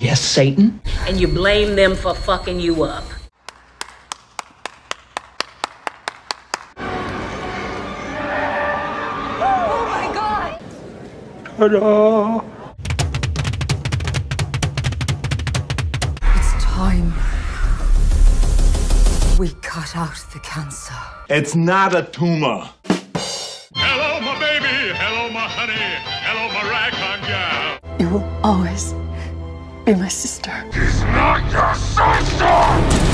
Yes, Satan? And you blame them for fucking you up. Oh my God! Ta-da! It's time we cut out the cancer. It's not a tumor. Hello, my baby. Hello, my honey. Hello, my ragtime gal. You will always be my sister. She's not your sister!